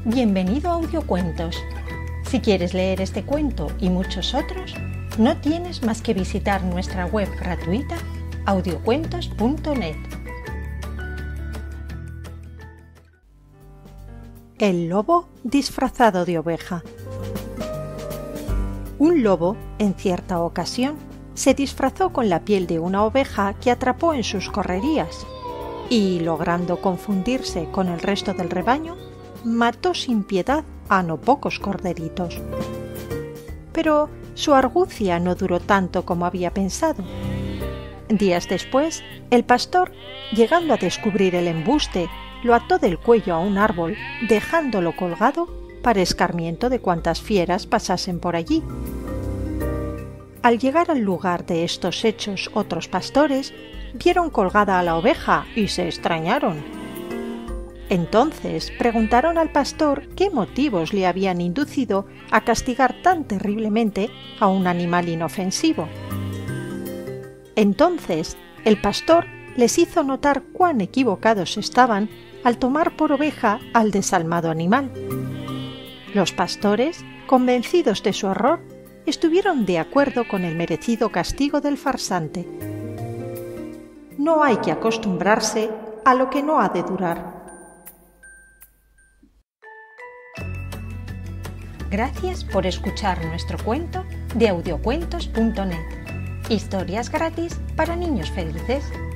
Bienvenido a Audiocuentos. Si quieres leer este cuento y muchos otros, no tienes más que visitar nuestra web gratuita audiocuentos.net. El lobo disfrazado de oveja. Un lobo, en cierta ocasión, se disfrazó con la piel de una oveja que atrapó en sus correrías y, logrando confundirse con el resto del rebaño, mató sin piedad a no pocos corderitos. Pero su argucia no duró tanto como había pensado. Días después, el pastor, llegando a descubrir el embuste, lo ató del cuello a un árbol, dejándolo colgado para escarmiento de cuantas fieras pasasen por allí. Al llegar al lugar de estos hechos otros pastores, vieron colgada a la oveja y se extrañaron. Entonces preguntaron al pastor qué motivos le habían inducido a castigar tan terriblemente a un animal inofensivo. Entonces el pastor les hizo notar cuán equivocados estaban al tomar por oveja al desalmado animal. Los pastores, convencidos de su error, estuvieron de acuerdo con el merecido castigo del farsante. No hay que acostumbrarse a lo que no ha de durar. Gracias por escuchar nuestro cuento de audiocuentos.net. Historias gratis para niños felices.